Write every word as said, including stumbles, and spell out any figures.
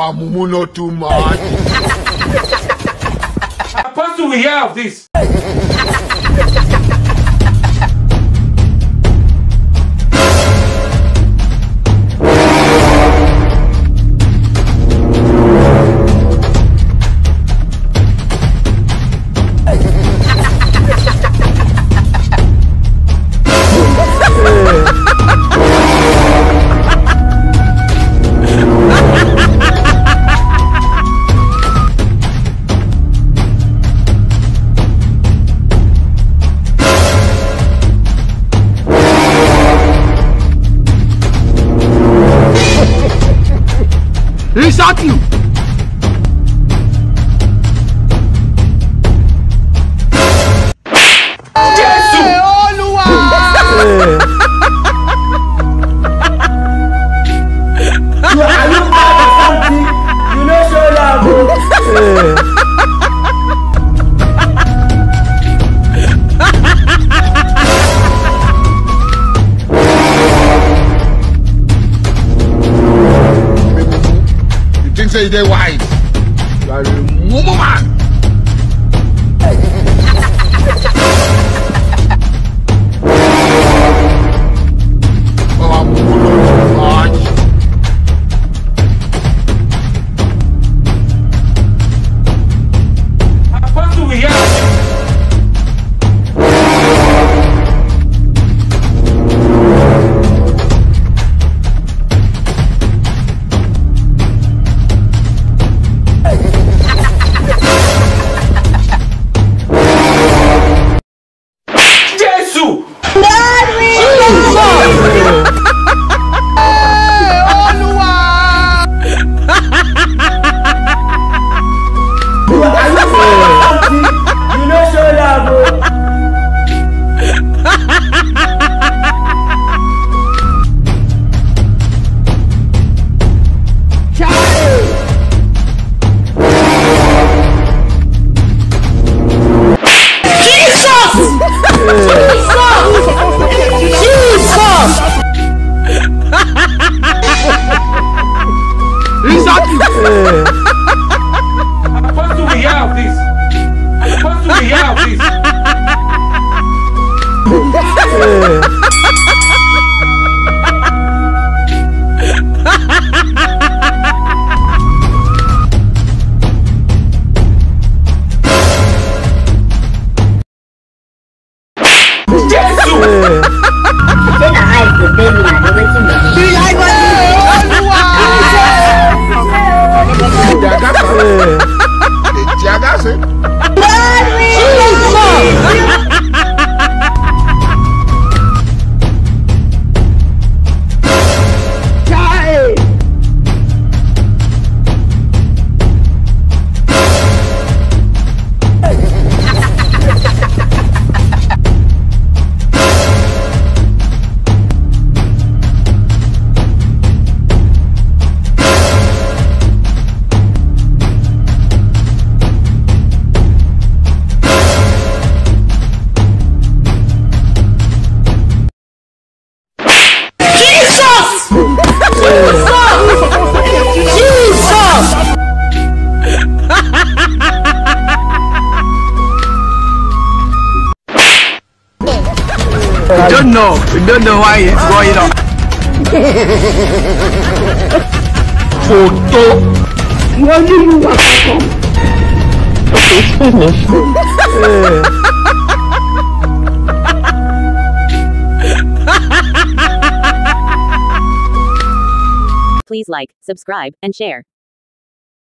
Our mumu not too much. Apostle, we hear of this. He shot you! Jesus! Olúwa! You are you mad or something? You know so loud, bro. Say they wise. You are a mumu man. Our mumu not too much. Apostle, we hear of this. Apostle, we hear of this. Apostle, we hear of this. We don't know. We don't know why it's going on. Photo. What do you want to come? It's finished. Please like, subscribe, and share.